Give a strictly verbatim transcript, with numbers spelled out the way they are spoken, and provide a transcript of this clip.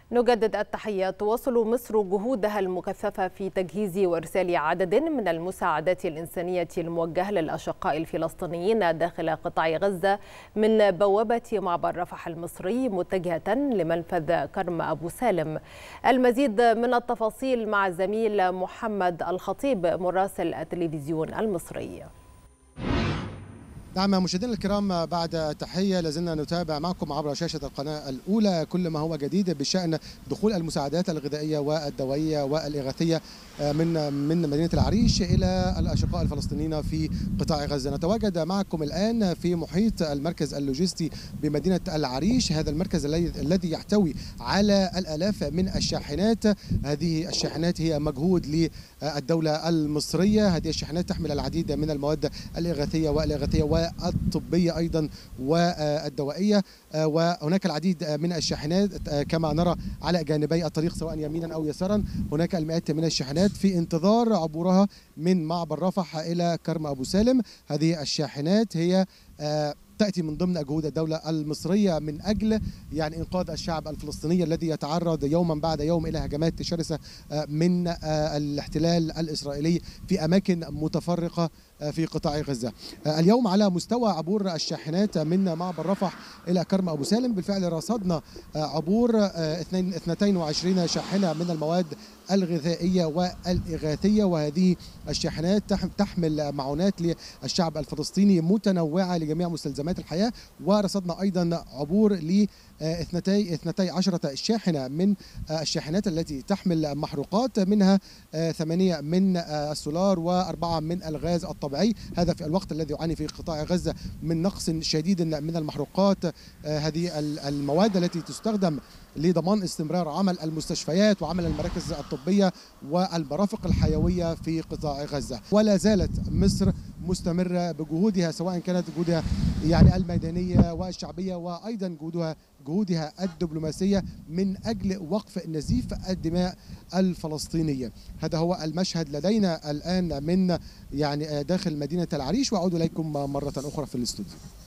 نجدد التحية. تواصل مصر جهودها المكثفة في تجهيز وإرسال عدد من المساعدات الإنسانية الموجهة للأشقاء الفلسطينيين داخل قطاع غزة من بوابة معبر رفح المصري متجهة لمنفذ كرم أبو سالم. المزيد من التفاصيل مع الزميل محمد الخطيب مراسل التلفزيون المصري. نعم مشاهدينا الكرام، بعد تحية لازلنا نتابع معكم عبر شاشة القناة الأولى كل ما هو جديد بشأن دخول المساعدات الغذائية والدوائية والإغاثية من من مدينة العريش إلى الأشقاء الفلسطينيين في قطاع غزة. نتواجد معكم الآن في محيط المركز اللوجستي بمدينة العريش، هذا المركز الذي يحتوي على الآلاف من الشاحنات. هذه الشاحنات هي مجهود للدولة المصرية. هذه الشاحنات تحمل العديد من المواد الإغاثية والإغاثية والطبية أيضا والدوائية، وهناك العديد من الشاحنات كما نرى على جانبي الطريق سواء يمينا أو يسارا. هناك المئات من الشاحنات في انتظار عبورها من معبر رفح إلى كرم أبو سالم. هذه الشاحنات هي تأتي من ضمن جهود الدولة المصرية من أجل يعني إنقاذ الشعب الفلسطيني الذي يتعرض يوما بعد يوم إلى هجمات شرسة من الاحتلال الإسرائيلي في أماكن متفرقة في قطاع غزة. اليوم على مستوى عبور الشاحنات من معبر رفح إلى كرم أبو سالم بالفعل رصدنا عبور اثنتين وعشرين شاحنة من المواد الغذائية والإغاثية، وهذه الشاحنات تحمل معونات للشعب الفلسطيني متنوعة لجميع مستلزمات الحياة. ورصدنا أيضا عبور ل اثنتي اثنتي عشرة شاحنة من الشاحنات التي تحمل محروقات، منها ثمانية من السولار وأربعة من الغاز الطبيعي. هذا في الوقت الذي يعاني فيه قطاع غزة من نقص شديد من المحروقات، هذه المواد التي تستخدم لضمان استمرار عمل المستشفيات وعمل المراكز الطبية والمرافق الحيوية في قطاع غزة. ولا زالت مصر مستمرة بجهودها سواء كانت جهودها يعني الميدانية والشعبية وأيضا جهودها جهودها الدبلوماسية من أجل وقف نزيف الدماء الفلسطينية. هذا هو المشهد لدينا الآن من يعني داخل مدينة العريش، وأعود إليكم مرة أخرى في الاستوديو.